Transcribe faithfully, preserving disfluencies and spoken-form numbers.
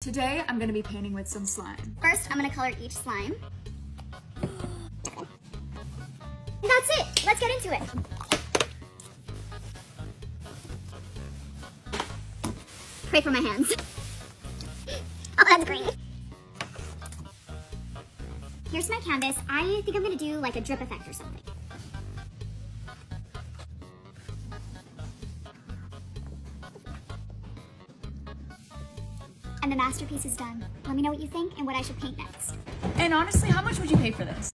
Today, I'm gonna be painting with some slime. First, I'm gonna color each slime. That's it, let's get into it. Pray for my hands. Oh, that's green. Here's my canvas. I think I'm gonna do like a drip effect or something. And the masterpiece is done. Let me know what you think and what I should paint next. And honestly, how much would you pay for this?